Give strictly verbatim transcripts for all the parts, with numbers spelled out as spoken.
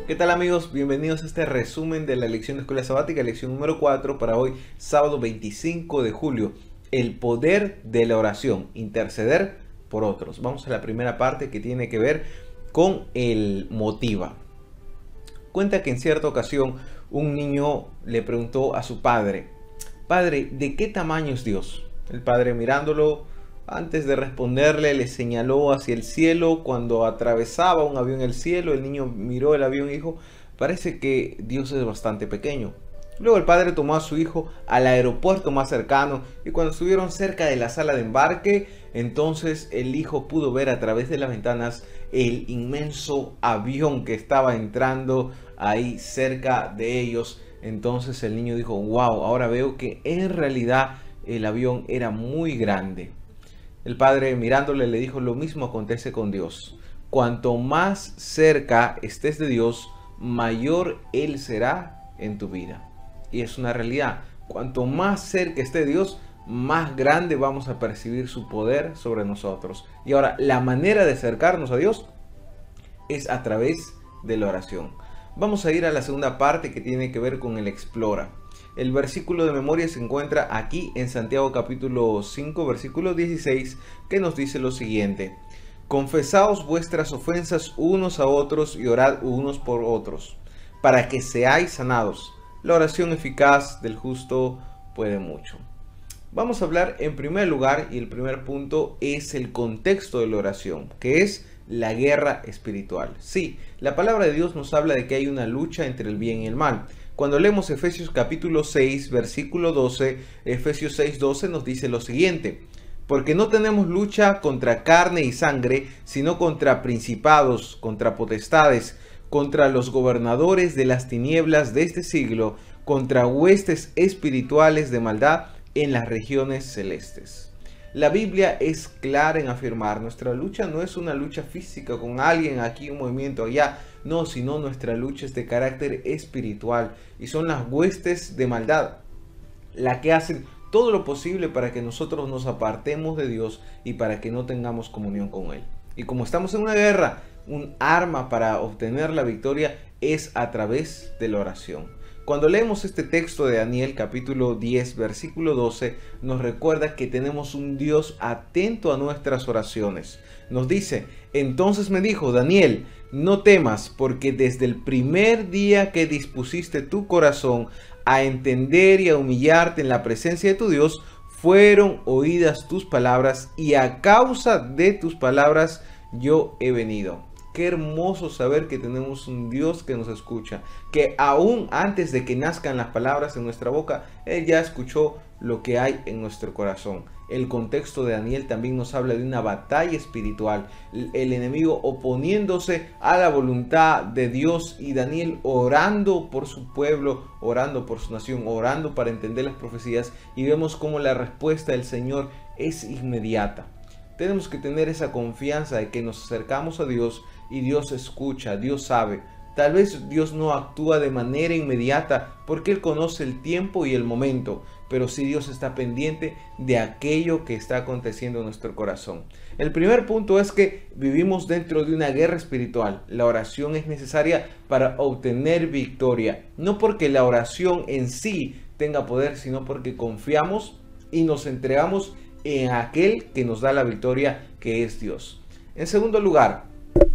¿Qué tal amigos? Bienvenidos a este resumen de la lección de escuela sabática, lección número cuatro para hoy, sábado veinticinco de julio. El poder de la oración, interceder por otros. Vamos a la primera parte que tiene que ver con el motiva. Cuenta que en cierta ocasión un niño le preguntó a su padre: Padre, ¿de qué tamaño es Dios? El padre, mirándolo, antes de responderle, le señaló hacia el cielo. Cuando atravesaba un avión el cielo, el niño miró el avión y dijo: parece que Dios es bastante pequeño. Luego el padre tomó a su hijo al aeropuerto más cercano y cuando estuvieron cerca de la sala de embarque, entonces el hijo pudo ver a través de las ventanas el inmenso avión que estaba entrando ahí cerca de ellos. Entonces el niño dijo: wow, ahora veo que en realidad el avión era muy grande. El padre, mirándole, le dijo: lo mismo acontece con Dios. Cuanto más cerca estés de Dios, mayor Él será en tu vida. Y es una realidad. Cuanto más cerca esté Dios, más grande vamos a percibir su poder sobre nosotros. Y ahora, la manera de acercarnos a Dios es a través de la oración. Vamos a ir a la segunda parte que tiene que ver con el explora. El versículo de memoria se encuentra aquí en Santiago capítulo cinco, versículo dieciséis, que nos dice lo siguiente: confesaos vuestras ofensas unos a otros y orad unos por otros, para que seáis sanados. La oración eficaz del justo puede mucho. Vamos a hablar en primer lugar, y el primer punto es el contexto de la oración, que es la guerra espiritual. Sí, la palabra de Dios nos habla de que hay una lucha entre el bien y el mal. Cuando leemos Efesios capítulo seis, versículo doce, Efesios seis, doce nos dice lo siguiente: porque no tenemos lucha contra carne y sangre, sino contra principados, contra potestades, contra los gobernadores de las tinieblas de este siglo, contra huestes espirituales de maldad en las regiones celestes. La Biblia es clara en afirmar: nuestra lucha no es una lucha física con alguien aquí, un movimiento allá, no, sino nuestra lucha es de carácter espiritual y son las huestes de maldad las que hacen todo lo posible para que nosotros nos apartemos de Dios y para que no tengamos comunión con Él. Y como estamos en una guerra, un arma para obtener la victoria es a través de la oración. Cuando leemos este texto de Daniel capítulo diez versículo doce, nos recuerda que tenemos un Dios atento a nuestras oraciones. Nos dice: entonces me dijo, Daniel, no temas, porque desde el primer día que dispusiste tu corazón a entender y a humillarte en la presencia de tu Dios, fueron oídas tus palabras, y a causa de tus palabras yo he venido. Qué hermoso saber que tenemos un Dios que nos escucha, que aún antes de que nazcan las palabras en nuestra boca, Él ya escuchó lo que hay en nuestro corazón. El contexto de Daniel también nos habla de una batalla espiritual, el enemigo oponiéndose a la voluntad de Dios y Daniel orando por su pueblo, orando por su nación, orando para entender las profecías, y vemos cómo la respuesta del Señor es inmediata. Tenemos que tener esa confianza de que nos acercamos a Dios y Dios escucha, Dios sabe. Tal vez Dios no actúa de manera inmediata porque Él conoce el tiempo y el momento, pero sí Dios está pendiente de aquello que está aconteciendo en nuestro corazón. El primer punto es que vivimos dentro de una guerra espiritual. La oración es necesaria para obtener victoria, no porque la oración en sí tenga poder, sino porque confiamos y nos entregamos en aquel que nos da la victoria, que es Dios. En segundo lugar,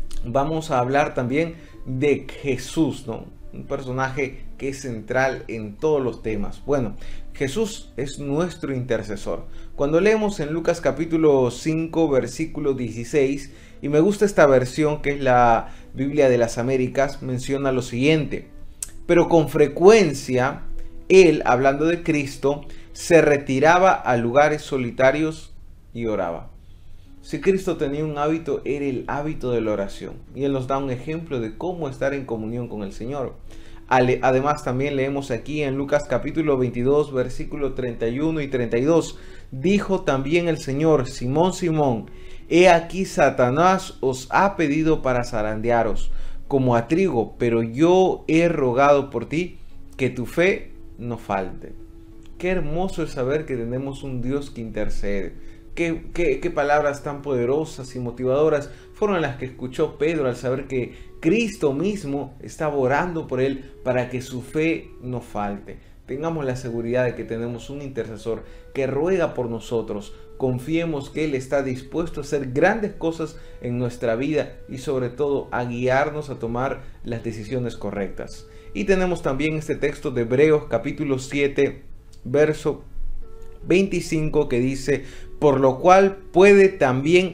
vamos a hablar también de Jesús, ¿no? Un personaje que es central en todos los temas. Bueno, Jesús es nuestro intercesor. Cuando leemos en Lucas capítulo cinco, versículo dieciséis, y me gusta esta versión que es la Biblia de las Américas, menciona lo siguiente: pero con frecuencia Él, hablando de Cristo, se retiraba a lugares solitarios y oraba. Si Cristo tenía un hábito, era el hábito de la oración. Y Él nos da un ejemplo de cómo estar en comunión con el Señor. Además, también leemos aquí en Lucas capítulo veintidós, versículo treinta y uno y treinta y dos. Dijo también el Señor: Simón, Simón, he aquí Satanás os ha pedido para zarandearos como a trigo, pero yo he rogado por ti que tu fe no falte. Qué hermoso es saber que tenemos un Dios que intercede, Qué, qué, qué palabras tan poderosas y motivadoras fueron las que escuchó Pedro al saber que Cristo mismo estaba orando por él para que su fe no falte. Tengamos la seguridad de que tenemos un intercesor que ruega por nosotros. Confiemos que Él está dispuesto a hacer grandes cosas en nuestra vida y sobre todo a guiarnos a tomar las decisiones correctas. Y tenemos también este texto de Hebreos capítulo siete, verso veinticinco, que dice: por lo cual puede también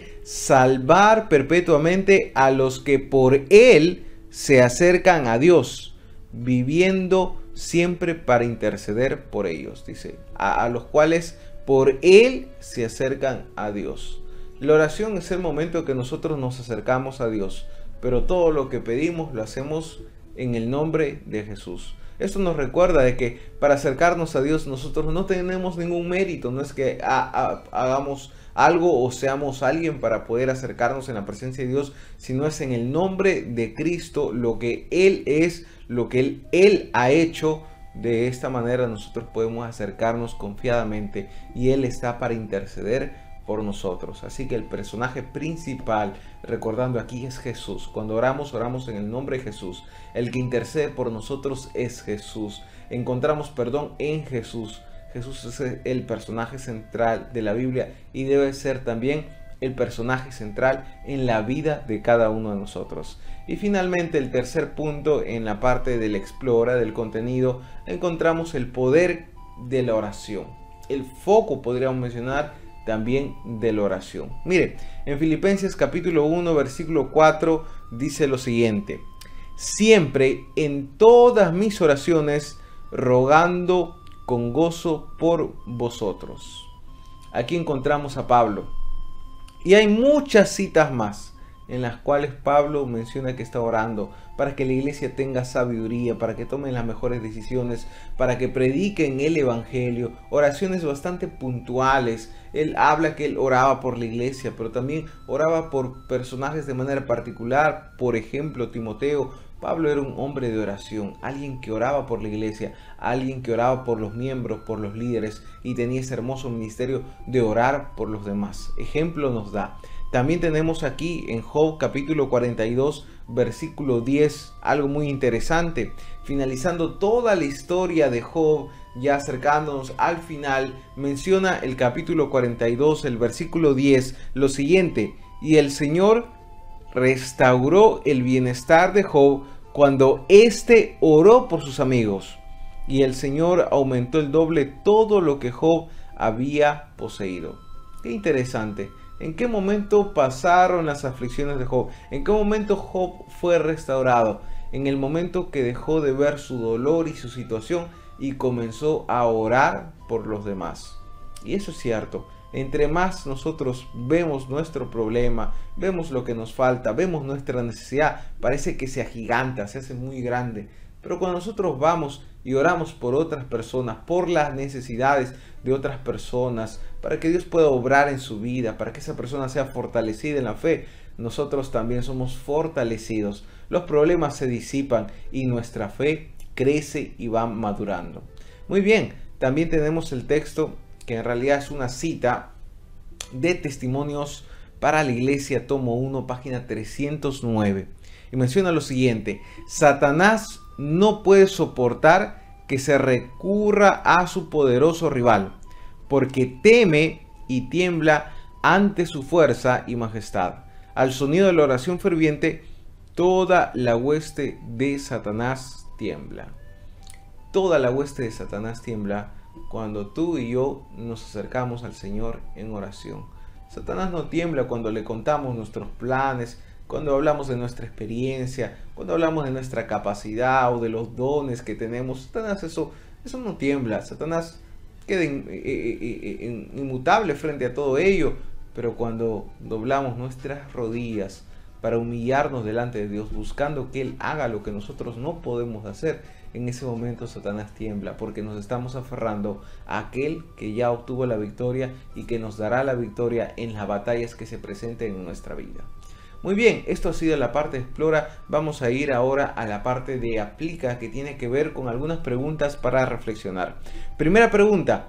salvar perpetuamente a los que por Él se acercan a Dios, viviendo siempre para interceder por ellos. Dice, a, a los cuales por Él se acercan a Dios. La oración es el momento que nosotros nos acercamos a Dios, pero todo lo que pedimos lo hacemos en el nombre de Jesús. Esto nos recuerda de que para acercarnos a Dios nosotros no tenemos ningún mérito, no es que ha, ha, hagamos algo o seamos alguien para poder acercarnos en la presencia de Dios, sino es en el nombre de Cristo, lo que Él es, lo que Él, Él ha hecho. De esta manera nosotros podemos acercarnos confiadamente y Él está para interceder por nosotros. Así que el personaje principal, recordando aquí, es Jesús. Cuando oramos, oramos en el nombre de Jesús. El que intercede por nosotros es Jesús. Encontramos perdón en Jesús. Jesús es el personaje central de la Biblia y debe ser también el personaje central en la vida de cada uno de nosotros. Y finalmente, el tercer punto, en la parte del explora, del contenido, encontramos el poder de la oración. El foco, podríamos mencionar, también de la oración. Mire, en Filipenses capítulo uno, versículo cuatro, dice lo siguiente: siempre en todas mis oraciones rogando con gozo por vosotros. Aquí encontramos a Pablo. Y hay muchas citas más en las cuales Pablo menciona que está orando para que la iglesia tenga sabiduría, para que tomen las mejores decisiones, para que prediquen el evangelio. Oraciones bastante puntuales. Él habla que él oraba por la iglesia, pero también oraba por personajes de manera particular. Por ejemplo, Timoteo. Pablo era un hombre de oración, alguien que oraba por la iglesia, alguien que oraba por los miembros, por los líderes, y tenía ese hermoso ministerio de orar por los demás. Ejemplo nos da. También tenemos aquí en Job capítulo cuarenta y dos, versículo diez, algo muy interesante. Finalizando toda la historia de Job, ya acercándonos al final, menciona el capítulo cuarenta y dos, el versículo diez, lo siguiente: y el Señor restauró el bienestar de Job cuando éste oró por sus amigos, y el Señor aumentó el doble todo lo que Job había poseído. Qué interesante. ¿En qué momento pasaron las aflicciones de Job? ¿En qué momento Job fue restaurado? En el momento que dejó de ver su dolor y su situación y comenzó a orar por los demás. Y eso es cierto. Entre más nosotros vemos nuestro problema, vemos lo que nos falta, vemos nuestra necesidad, parece que se agiganta, se hace muy grande. Pero cuando nosotros vamos y oramos por otras personas, por las necesidades de otras personas, para que Dios pueda obrar en su vida, para que esa persona sea fortalecida en la fe, nosotros también somos fortalecidos. Los problemas se disipan y nuestra fe crece y va madurando. Muy bien, también tenemos el texto que en realidad es una cita de Testimonios para la Iglesia, tomo uno, página trescientos nueve. Y menciona lo siguiente: Satanás no puede soportar que se recurra a su poderoso rival, porque teme y tiembla ante su fuerza y majestad. Al sonido de la oración ferviente, toda la hueste de Satanás tiembla. Toda la hueste de Satanás tiembla cuando tú y yo nos acercamos al Señor en oración. Satanás no tiembla cuando le contamos nuestros planes, cuando hablamos de nuestra experiencia, cuando hablamos de nuestra capacidad o de los dones que tenemos. Satanás eso, eso no tiembla. Satanás queda in, in, in, inmutable frente a todo ello. Pero cuando doblamos nuestras rodillas para humillarnos delante de Dios, buscando que Él haga lo que nosotros no podemos hacer, en ese momento Satanás tiembla, porque nos estamos aferrando a aquel que ya obtuvo la victoria y que nos dará la victoria en las batallas que se presenten en nuestra vida. Muy bien, esto ha sido la parte de Explora. Vamos a ir ahora a la parte de Aplica, que tiene que ver con algunas preguntas para reflexionar. Primera pregunta: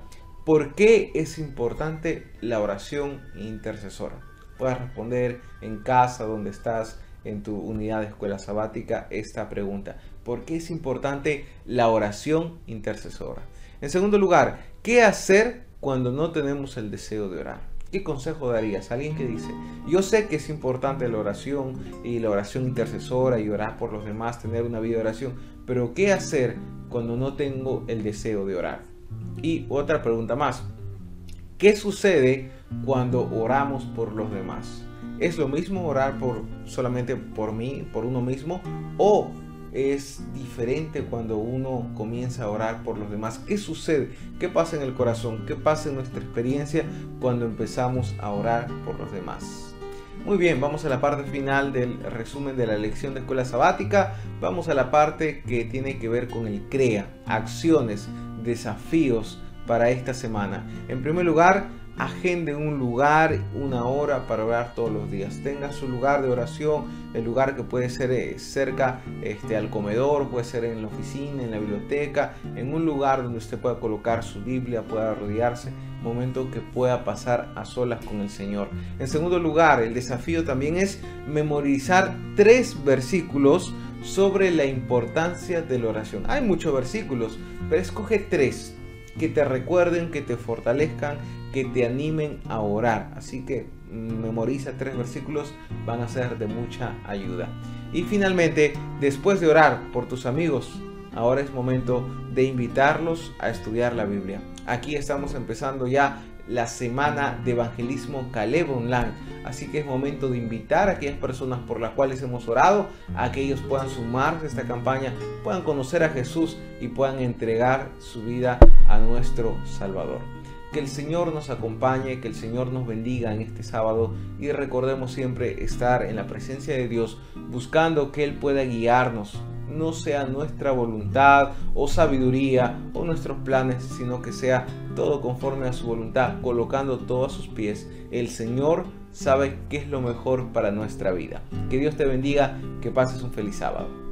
¿Por qué es importante la oración intercesora? Puedes responder en casa, donde estás, en tu unidad de escuela sabática, esta pregunta. ¿Por qué es importante la oración intercesora? En segundo lugar, ¿qué hacer cuando no tenemos el deseo de orar? ¿Qué consejo darías a alguien que dice, yo sé que es importante la oración y la oración intercesora y orar por los demás, tener una vida de oración, pero ¿qué hacer cuando no tengo el deseo de orar? Y otra pregunta más, ¿qué sucede cuando oramos por los demás? ¿Es lo mismo orar por solamente por mí, por uno mismo? ¿O es diferente cuando uno comienza a orar por los demás? ¿Qué sucede? ¿Qué pasa en el corazón? ¿Qué pasa en nuestra experiencia cuando empezamos a orar por los demás? Muy bien, vamos a la parte final del resumen de la lección de escuela sabática. Vamos a la parte que tiene que ver con el CREA, acciones, desafíos para esta semana. En primer lugar, agende un lugar, una hora para orar todos los días. Tenga su lugar de oración, el lugar que puede ser eh, cerca este, al comedor, puede ser en la oficina, en la biblioteca, en un lugar donde usted pueda colocar su Biblia, pueda rodearse, momento que pueda pasar a solas con el Señor. En segundo lugar, el desafío también es memorizar tres versículos sobre la importancia de la oración. Hay muchos versículos, pero escoge tres que te recuerden, que te fortalezcan, que te animen a orar. Así que memoriza tres versículos, van a ser de mucha ayuda. Y finalmente, después de orar por tus amigos, ahora es momento de invitarlos a estudiar la Biblia. Aquí estamos empezando ya la semana de evangelismo Caleb Online, así que es momento de invitar a aquellas personas por las cuales hemos orado a que ellos puedan sumarse a esta campaña, puedan conocer a Jesús y puedan entregar su vida a nuestro Salvador. Que el Señor nos acompañe, que el Señor nos bendiga en este sábado y recordemos siempre estar en la presencia de Dios buscando que Él pueda guiarnos. No sea nuestra voluntad o sabiduría o nuestros planes, sino que sea todo conforme a su voluntad, colocando todo a sus pies. El Señor sabe qué es lo mejor para nuestra vida. Que Dios te bendiga, que pases un feliz sábado.